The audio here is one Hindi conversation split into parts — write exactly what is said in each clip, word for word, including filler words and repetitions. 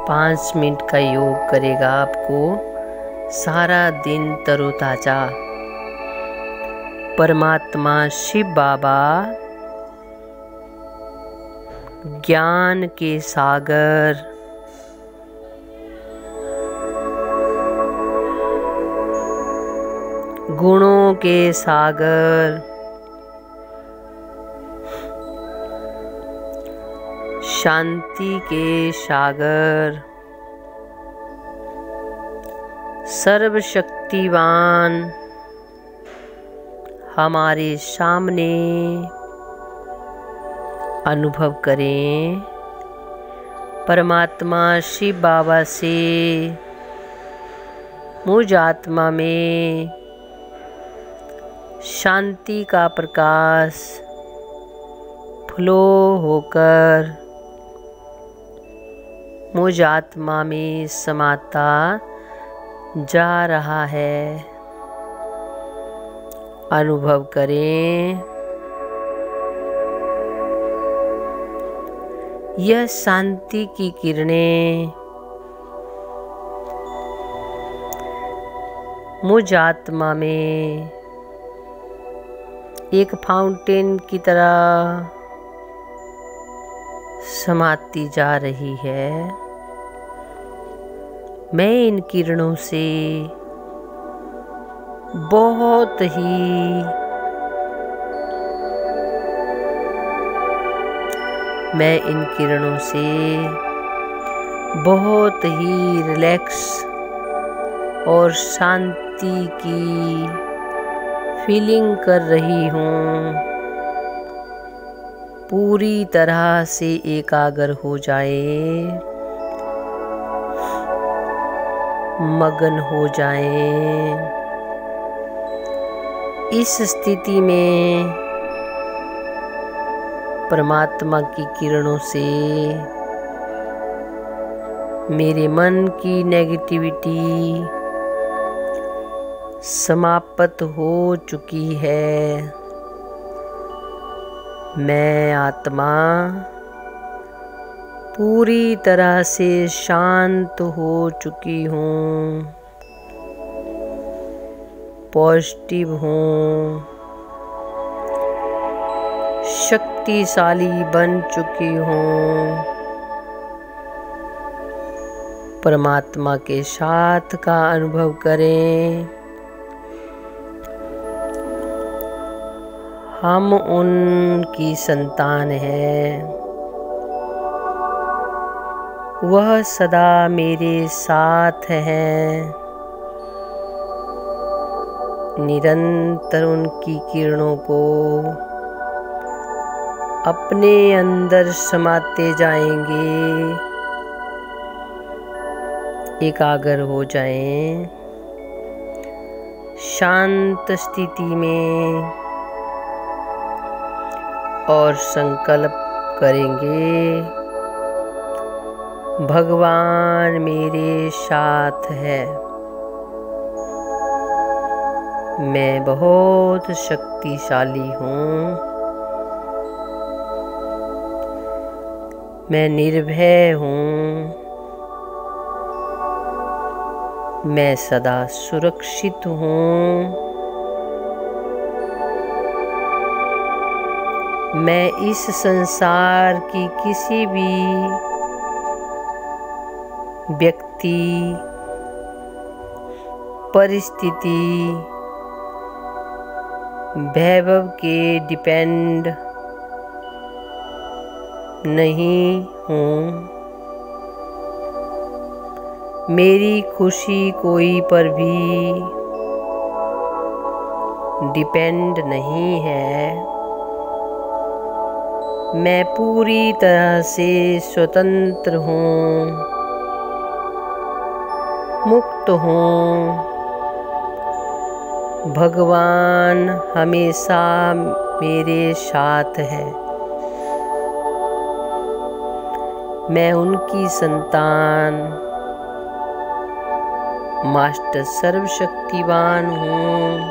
पाँच मिनट का योग करेगा आपको सारा दिन तरोताजा। परमात्मा शिव बाबा ज्ञान के सागर, गुणों के सागर, शांति के सागर, सर्वशक्तिवान हमारे सामने अनुभव करें। परमात्मा शिव बाबा से मुझ आत्मा में शांति का प्रकाश फ्लो होकर मुझ आत्मा में समाता जा रहा है। अनुभव करें यह शांति की किरणें मुझ आत्मा में एक फाउंटेन की तरह समाती जा रही है। मैं इन किरणों से बहुत ही मैं इन किरणों से बहुत ही रिलैक्स और शांति की फीलिंग कर रही हूँ। पूरी तरह से एकाग्र हो जाए, मगन हो जाएं। इस स्थिति में परमात्मा की किरणों से मेरे मन की नेगेटिविटी समाप्त हो चुकी है। मैं आत्मा पूरी तरह से शांत हो चुकी हूँ, पॉजिटिव हूँ, शक्तिशाली बन चुकी हूँ। परमात्मा के साथ का अनुभव करें। हम उनकी संतान हैं। वह सदा मेरे साथ हैं। निरंतर उनकी किरणों को अपने अंदर समाते जाएंगे। एकाग्र हो जाएं। शांत स्थिति में और संकल्प करेंगे, भगवान मेरे साथ है। मैं बहुत शक्तिशाली हूँ। मैं निर्भय हूँ। मैं सदा सुरक्षित हूँ। मैं इस संसार की किसी भी व्यक्ति, परिस्थिति, वैभव के डिपेंड नहीं हूँ। मेरी खुशी कोई पर भी डिपेंड नहीं है। मैं पूरी तरह से स्वतंत्र हूँ, मुक्त हूँ। भगवान हमेशा मेरे साथ है। मैं उनकी संतान, मास्टर सर्वशक्तिवान हूँ।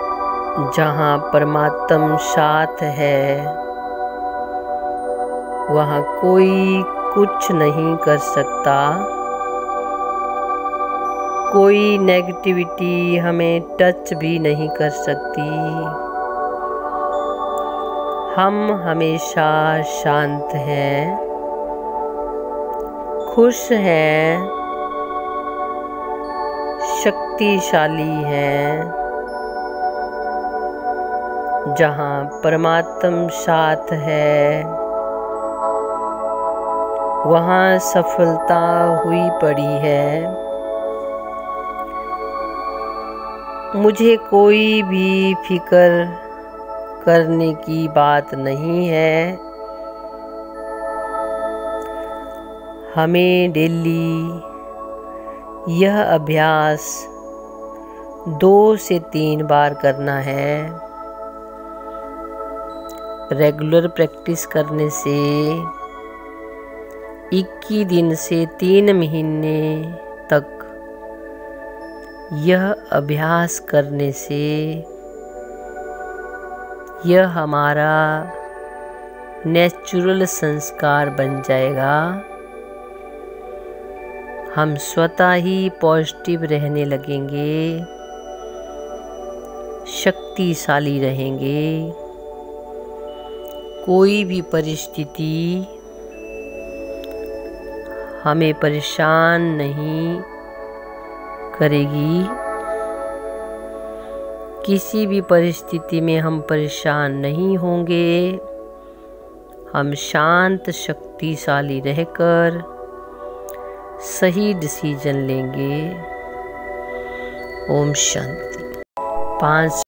जहाँ परमात्मा साथ है वहाँ कोई कुछ नहीं कर सकता। कोई नेगेटिविटी हमें टच भी नहीं कर सकती। हम हमेशा शांत हैं, खुश हैं, शक्तिशाली हैं। जहाँ परमात्मा साथ है वहाँ सफलता हुई पड़ी है। मुझे कोई भी फिक्र करने की बात नहीं है। हमें डेली यह अभ्यास दो से तीन बार करना है। रेगुलर प्रैक्टिस करने से इक्कीस दिन से तीन महीने तक यह अभ्यास करने से यह हमारा नेचुरल संस्कार बन जाएगा। हम स्वतः ही पॉजिटिव रहने लगेंगे, शक्तिशाली रहेंगे। कोई भी परिस्थिति हमें परेशान नहीं करेगी। किसी भी परिस्थिति में हम परेशान नहीं होंगे। हम शांत शक्तिशाली रहकर सही डिसीजन लेंगे। ओम शांति। पांच